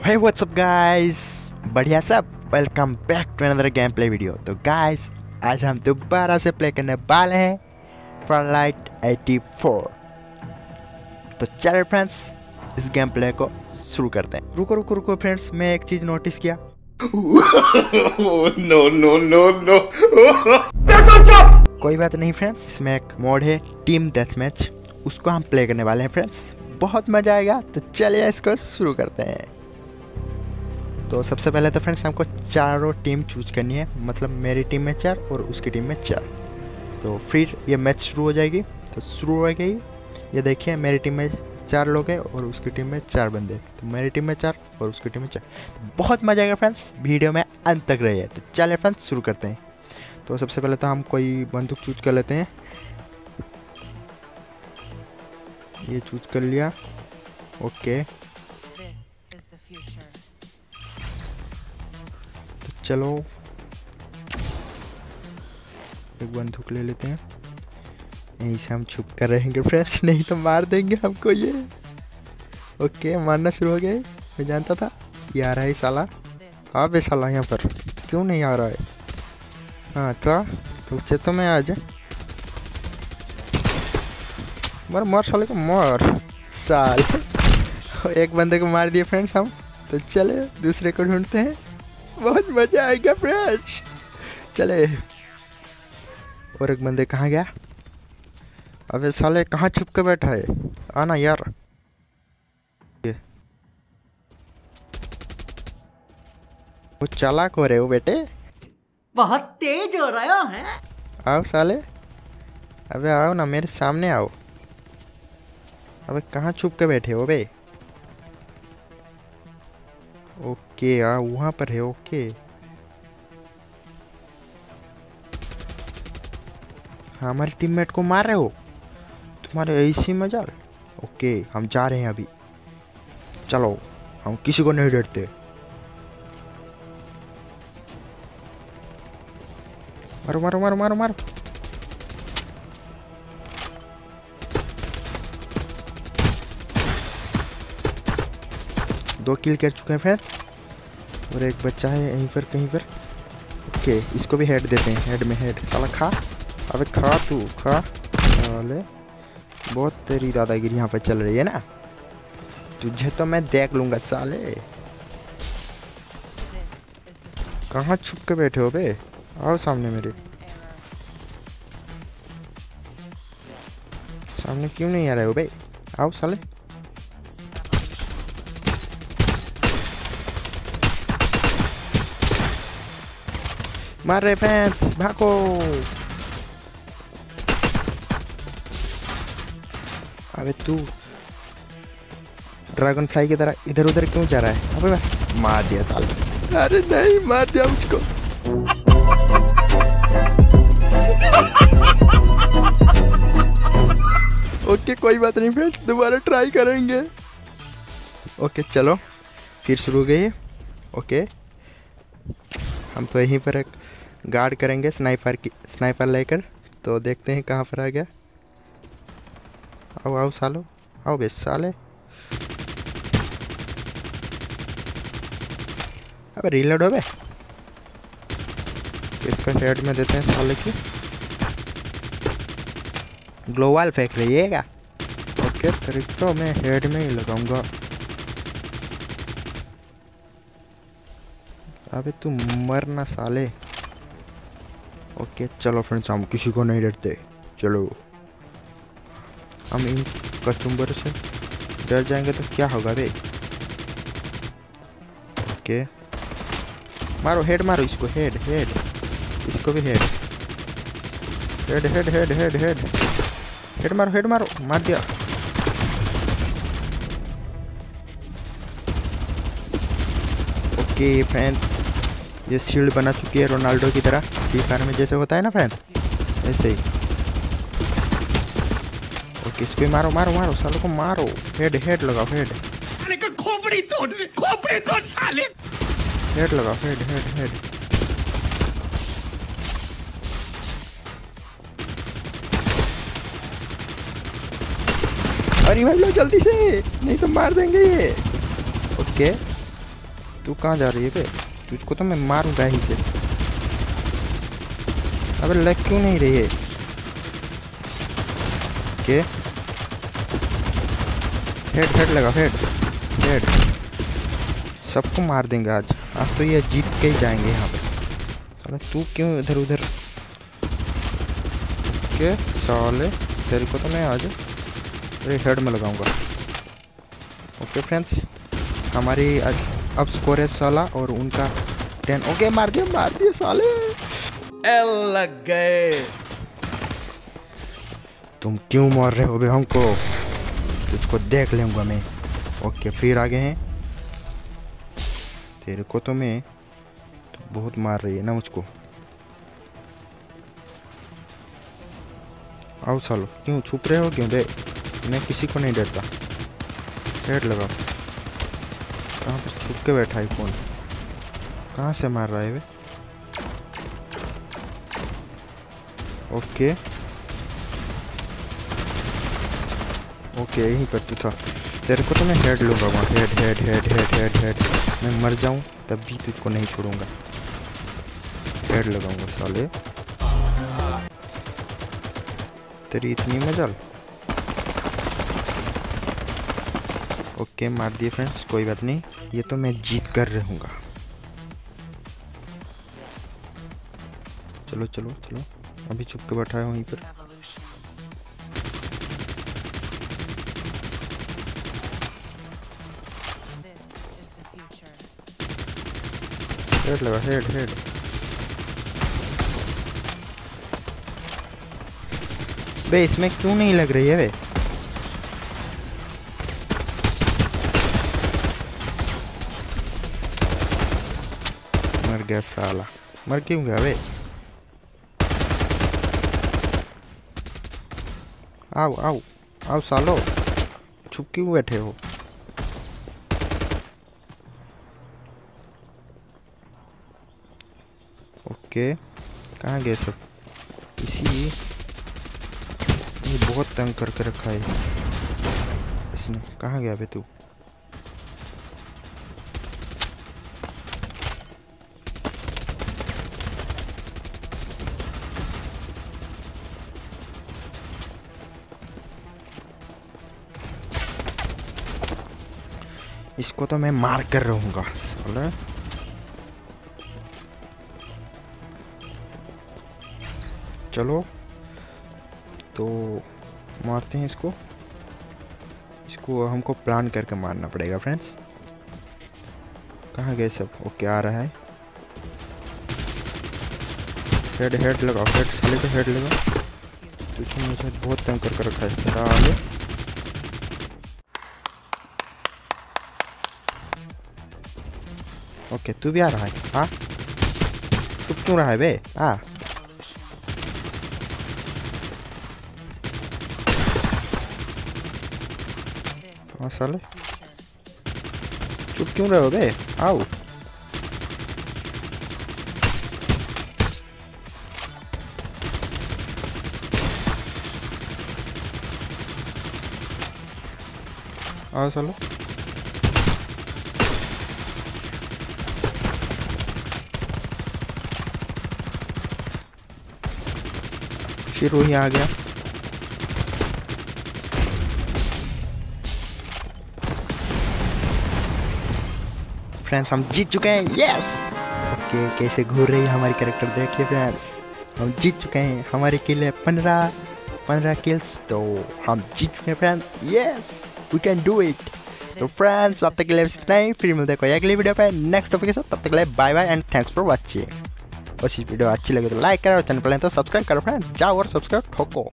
Hey what's up guys, बढ़िया सब। Welcome back to another gameplay video. तो guys आज हम दोबारा से प्ले करने वाले हैं फ्लाइट 84। तो चलो फ्रेंड्स इस गेम प्ले को शुरू करते हैं। रुको रुको रुको फ्रेंड्स, मैं एक चीज नोटिस किया। No no no no. कोई बात नहीं फ्रेंड्स, इसमें एक मोड है टीम डेथ मैच, उसको हम प्ले करने वाले हैं फ्रेंड्स। बहुत मजा आएगा। तो चलिए इसको शुरू करते हैं। तो सबसे पहले तो फ्रेंड्स हमको चारों टीम चूज करनी है, मतलब मेरी टीम में 4 और उसकी टीम में 4। तो फिर ये मैच शुरू हो जाएगी। तो शुरू हो गई, ये देखिए मेरी टीम में 4 लोग हैं और उसकी टीम में 4 बंदे। तो मेरी टीम में 4 और उसकी टीम में 4। तो बहुत मजा आएगा फ्रेंड्स, वीडियो में अंत तक रहिए। तो चलिए फ्रेंड्स शुरू करते हैं। तो सबसे पहले तो हम कोई बंदूक चूज कर लेते हैं। ये चूज कर लिया, ओके। तो चलो एक बंदूक ले लेते हैं। यहीं से हम छुप कर रहेंगे फ्रेंड्स, नहीं तो मार देंगे हमको ये। ओके मारना शुरू हो गया। मैं जानता था ये आ रहा है साला। हाँ बे साला, यहाँ पर क्यों नहीं आ रहा है? हाँ तो चेतो में आ जाए। मर मर साले को मर साल। एक बंदे को मार दिए फ्रेंड्स हम। तो चले दूसरे को ढूंढते हैं, बहुत मजा आएगा फ्रेंड्स। चले और एक बंदे कहाँ गया? अबे साले कहाँ छुप के बैठा है? आना यार। वो चालाक हो रहे हो बेटे, बहुत तेज हो रहा है। आओ साले, अबे आओ ना मेरे सामने आओ। अबे कहाँ छुप के बैठे हो बे? ओके आ वहाँ पर है, ओके। हमारे टीममेट को मार रहे हो, तुम्हारे ऐसी मजाल। ओके हम जा रहे हैं अभी, चलो हम किसी को नहीं डरते। मारो मारो मारो मारो मारो। दो किल कर चुके हैं फ्रेंड्स और एक बच्चा है यहीं पर कहीं पर। ओके इसको भी हेड देते हैं, हेड में हेड। साला खा, अबे खा तू खा साले। बहुत तेरी दादागिरी यहाँ पर चल रही है ना, तुझे तो मैं देख लूंगा साले। कहाँ छुप के बैठे हो बे? आओ सामने मेरे सामने, क्यों नहीं आ रहे हो बे? आओ साले। मार रहे फ्रेंड्स, भागो। अबे तू ड्रैगन फ्लाई की तरह इधर उधर क्यों जा रहा है? अबे मार दिया साले। अरे नहीं मार दिया मुझको। ओके कोई बात नहीं फ्रेंड्स, दोबारा ट्राई करेंगे। ओके चलो फिर शुरू हो गई। ओके हम तो यहीं पर एक गार्ड करेंगे स्नाइपर लेकर। तो देखते हैं कहाँ पर आ गया। आओ आओ सालो, आओ बे साले। अबे रीलोड हो बे। तो इसका हेड में देते हैं साले की। ग्लोवाल फेंक रही है क्या? ओके तो मैं हेड में ही लगाऊंगा। अबे तू मरना साले। ओके चलो फ्रेंड्स हम किसी को नहीं डरते। चलो हम इन कचुम्बर से डर जाएंगे तो क्या होगा बे? ओके मारो हेड, मारो इसको हेड हेड, इसको भी head head head head head head head मारो हेड मारो। मार दिया। ओके फ्रेंड ये शील्ड बना चुकी है रोनाल्डो की तरह, फ्री फायर में जैसे होता है ना फ्रेंड, ऐसे ही। ओके इसको भी मारो मारो मारो सालों को मारो। हेड हेड लगाओ हेड। खोपड़ी तोड़ साले। हेड लगाओ हेड हेड हेड। अरे भाई लो जल्दी से, नहीं तो मार देंगे ये। ओके तू कहाँ जा रही है बे? तुझको तो मैं मारूंगा ही से। अबे लग क्यों नहीं रही है? के हेड लगा, हेड सबको मार देंगे आज तो ये जीत के ही जाएंगे यहाँ पे। साले तू क्यों इधर उधर के? साले तेरे को तो मैं आज तेरे हेड में लगाऊंगा। ओके फ्रेंड्स, हमारी आज अब स्कोर है 16 और उनका 10। ओके मार दिया साले। लग गए। तुम क्यों मार रहे हो बे हमको? तुझको देख लूंगा मैं। ओके फिर आगे हैं। तेरे को तो मैं तो बहुत मार रही है ना मुझको। आओ सालो, क्यों छुप रहे हो क्यों बे? मैं किसी को नहीं डरता। हेड लगाओ। कहाँ पर छुप के बैठा है कौन? कहाँ से मार रहा है बे? ओके यहीं पर तू था। तेरे को तो मैं हेड लूँगा वहाँ। हेड मैं मर जाऊँ तब भी तुझको नहीं छोड़ूंगा। हेड लगाऊंगा साले। तेरी इतनी मजाल। ओके मार दिए फ्रेंड्स, कोई बात नहीं, ये तो मैं जीत कर रहूँगा। चलो अभी छुप के बैठा है वहीं पर। हेड लगा, हेड बे। इसमें क्यों नहीं लग रही है बे? मर गया साला। मर क्यों गया बे? आओ सालो, छुप क्यों बैठे हो? ओके कहाँ गए सब? ये बहुत तंग करके रखा है इसने। कहाँ गया बे तू? इसको तो मैं मार कर रहूंगा। चलो तो मारते हैं इसको हमको प्लान करके मारना पड़ेगा फ्रेंड्स। कहाँ गए सब? ओके आ रहा है। हेड लगाओ, साले को हेड लगाओ। तुझे मुझे बहुत तंग करके रखा है साले। ओके तू भी आ रहा है? हाँ तू क्यों रहा है बे? साले चुप क्यों रहे हो बे? आओ सालो। फिर वही आ गया। फ्रेंड्स हम जीत चुके हैं। यस। ओके कैसे घूर रही है हमारी कैरेक्टर, देखिए फ्रेंड्स। हम जीत चुके हैं। हमारी किल है 15 किल्स, तो हम जीत चुके हैं friends. Yes we can do it. तो फ्रेंड्स अब तक के लिए इतना ही, फिर मिलते हैं कोई अगली वीडियो पे नेक्स्ट टॉपिक के साथ। तब तक के लिए bye bye and thanks for watching. और इस वीडियो अच्छी लगे तो लाइक करो और चैनल पर तो सब्सक्राइब करो फ्रेंड्स। जाओ और सब्सक्राइब ठोको।